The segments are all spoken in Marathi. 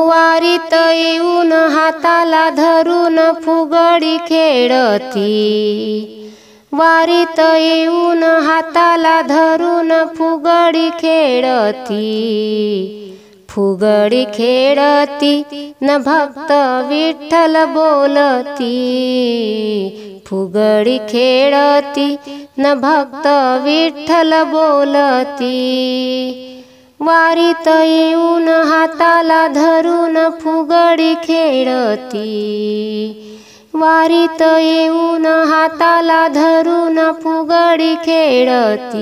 वारीत येऊन हाताला धरून फुगडी खेळती। वारीत येऊन हाताला धरून फुगडी खेळती। फुगडी खेळती न भक्त विठ्ठल बोलती। फुगडी खेळती न भक्त विठ्ठल बोलती। वारीत येऊन हाताला धरून फुगडी खेळती। वारीत येऊन हाताला धरून फुगडी खेळती।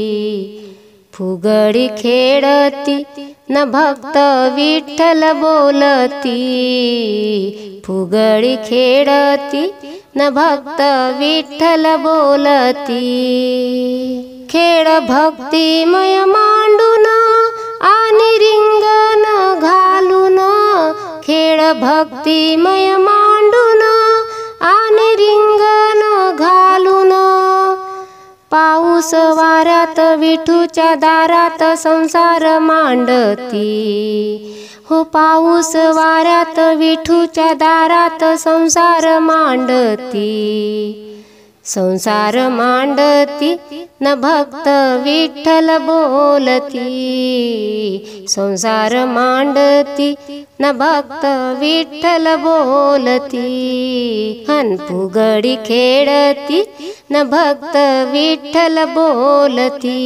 फुगडी खेळती न भक्त विठ्ठल बोलती। फुगडी खेळती न भक्त विठ्ठल बोलती। खेळ भक्तिमय मांडून आणि रिंगण घालून। खेळ भक्तिमय मांडून आणि रिंगण घालून। पाऊस वाऱ्यात विठूच्या दारात संसार मांडती। हो पाऊस वाऱ्यात विठूच्या दारात संसार मांडती। संसार मांडती न भक्त विठ्ठल बोलती। संसार मांडती न भक्त विठ्ठल बोलती। हन फुगडी खेळती न भक्त विठ्ठल बोलती।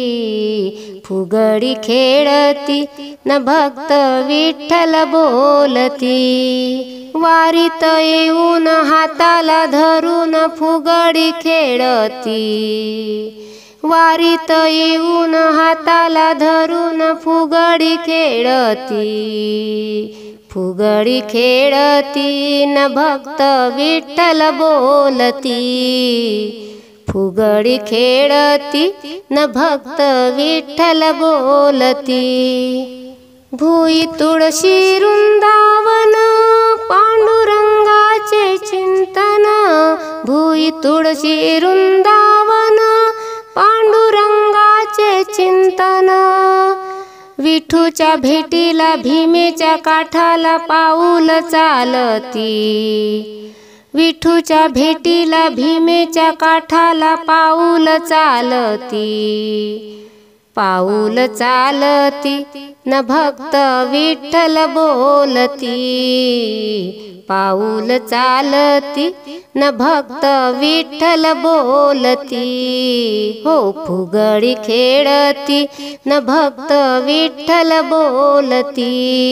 फुगडी खेळती न भक्त विठ्ठल बोलती। वारीत येऊन हाताला धरून फुगडी खेळती। वारीत येऊन हाताला धरून फुगडी खेळती। फुगडी खेळती न भक्त विठ्ठल बोलती। फुगडी खेळती न भक्त विठ्ठल बोलती। भुई तुळशी वृंदावन पांडुरंगाचे चिंतन। भुई तुळशी वृंदावन पांडुरंगाचे चिंतन। विठूच्या भेटीला भीमेच्या काठाला पाऊल चालती। विठूच्या भेटीला भीमेच्या काठाला पाऊल चालती। पाऊल चालती न भक्त विठ्ठल बोलती। पाऊल चालती न भक्त विठ्ठल बोलती। हो फुगडी खेळती न भक्त विठ्ठल बोलती।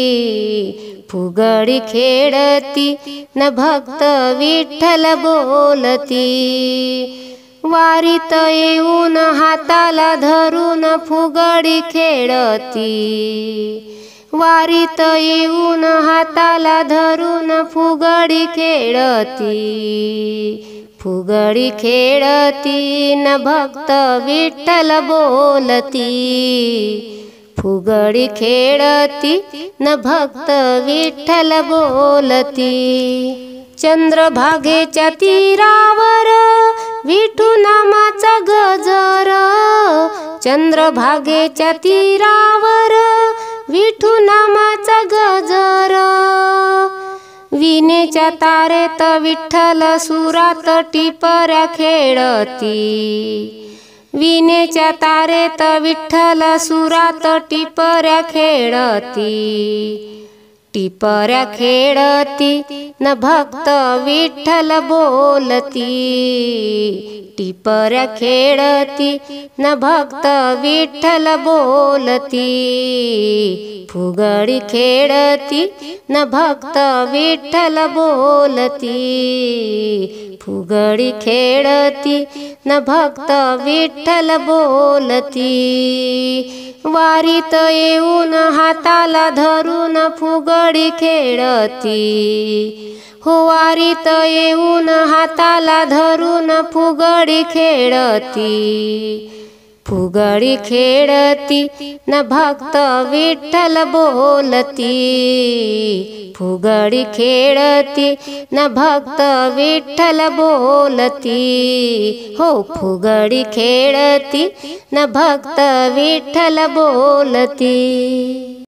फुगडी खेळती न भक्त विठ्ठल बोलती। वारीत येऊन हाताला धरून फुगडी खेळती। वारीत येऊन हाताला धरून फुगडी खेळती। फुगडी खेळती न भक्त विठ्ठल बोलती। फुगडी खेळती न भक्त विठ्ठल बोलती। चंद्रभागेच्या तीरावर विठू नामाचा गजर। चंद्रभागेच्या तीरावर विठू नामाचा गजर। विनेच्या तारेत विठ्ठल सुरात टिपऱ्या खेळती। विनेच्या तारेत विठ्ठल सुरात टिपऱ्या खेळती। टिपऱ्या खेळती न भक्त विठ्ठल बोलती। टिपऱ्या खेळती न भक्त विठ्ठल बोलती। फुगडी खेळती न भक्त विठ्ठल बोलती। फुगडी खेळती न भक्त विठ्ठल बोलती। वारीत येऊन हाताला धरून फुगडी खेळती। हो वारीत येऊन हाताला धरून फुगडी खेळती। फुगडी खेळती न भक्त विठ्ठल बोलती। फुगडी खेळती न भक्त विठ्ठल बोलती। हो फुगडी खेळती न भक्त विठ्ठल बोलती।